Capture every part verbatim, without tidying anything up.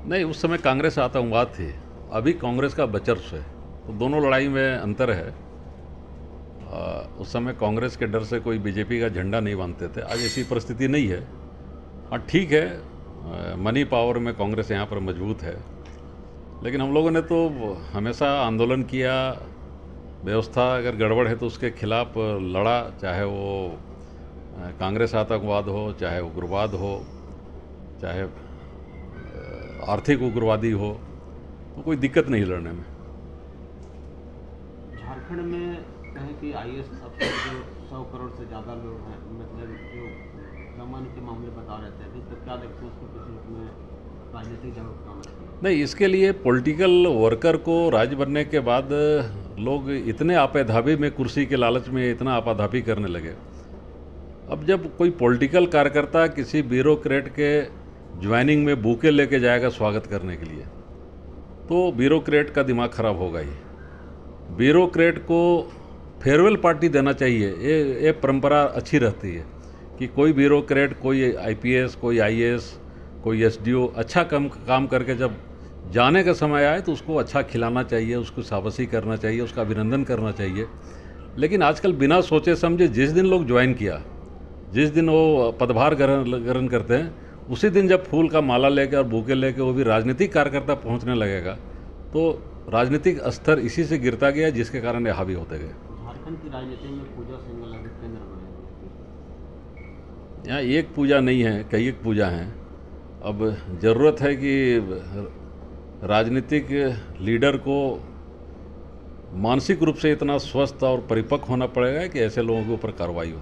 नहीं, उस समय कांग्रेस आतंकवाद थी, अभी कांग्रेस का वर्चस्व है, तो दोनों लड़ाई में अंतर है। आ, उस समय कांग्रेस के डर से कोई बीजेपी का झंडा नहीं बांधते थे, आज ऐसी परिस्थिति नहीं है। हाँ ठीक है, आ, मनी पावर में कांग्रेस यहाँ पर मजबूत है, लेकिन हम लोगों ने तो हमेशा आंदोलन किया, व्यवस्था अगर गड़बड़ है तो उसके खिलाफ लड़ा, चाहे वो कांग्रेस आतंकवाद हो, चाहे उग्रवाद हो, चाहे आर्थिक उग्रवादी हो, तो कोई दिक्कत नहीं लड़ने में। झारखंड में कहें कि आईएएस अफसर जो सौ करोड़ से ज़्यादा लोग हैं, मतलब जो दमन के मामले बता रहे थे, तो क्या देखते हैं उसको किस रूप में राजनीतिक जागरूकता होना चाहिए? नहीं, इसके लिए पॉलिटिकल वर्कर को राज बनने के बाद लोग इतने आपाधापी में, कुर्सी के लालच में इतना आपाधापी करने लगे। अब जब कोई पॉलिटिकल कार्यकर्ता किसी ब्यूरोक्रेट के ज्वाइनिंग में बुके लेके जाएगा स्वागत करने के लिए, तो ब्यूरोक्रेट का दिमाग खराब होगा ही। ब्यूरोक्रेट को फेयरवेल पार्टी देना चाहिए, ये ये परंपरा अच्छी रहती है कि कोई ब्यूरोक्रेट, कोई आईपीएस, कोई आईएएस, कोई एसडीओ अच्छा काम काम करके जब जाने का समय आए तो उसको अच्छा खिलाना चाहिए, उसको शाबाशी करना चाहिए, उसका अभिनंदन करना चाहिए। लेकिन आजकल बिना सोचे समझे जिस दिन लोग ज्वाइन किया, जिस दिन वो पदभार ग्रहण ग्रहण करते हैं, उसी दिन जब फूल का माला लेके और बुके लेके वो भी राजनीतिक कार्यकर्ता पहुंचने लगेगा, तो राजनीतिक स्तर इसी से गिरता गया, जिसके कारण ये हावी होते गए। झारखंड की राजनीति में पूजा सिंगल अधिक केंद्र बने, यहाँ एक पूजा नहीं है, कई एक पूजा हैं। अब ज़रूरत है कि राजनीतिक लीडर को मानसिक रूप से इतना स्वस्थ और परिपक्व होना पड़ेगा कि ऐसे लोगों के ऊपर कार्रवाई हो।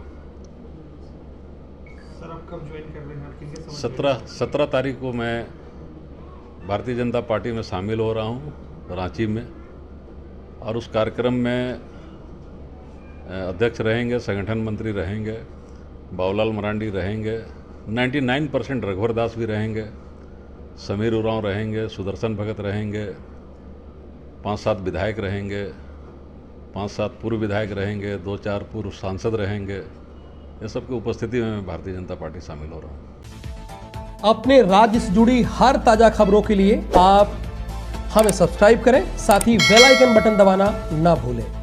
सर, आप कब ज्वाइन कर रहे हैं? सत्रह सत्रह तारीख को मैं भारतीय जनता पार्टी में शामिल हो रहा हूँ रांची में, और उस कार्यक्रम में अध्यक्ष रहेंगे, संगठन मंत्री रहेंगे, बाबूलाल मरांडी रहेंगे, निन्यानवे परसेंट रघुवर दास भी रहेंगे, समीर उरांव रहेंगे, सुदर्शन भगत रहेंगे, पांच सात विधायक रहेंगे, पांच सात पूर्व विधायक रहेंगे, दो चार पूर्व सांसद रहेंगे। ये सब की उपस्थिति में मैं भारतीय जनता पार्टी शामिल हो रहा हूँ। अपने राज्य से जुड़ी हर ताजा खबरों के लिए आप हमें सब्सक्राइब करें, साथ ही बेल आइकन बटन दबाना ना भूलें।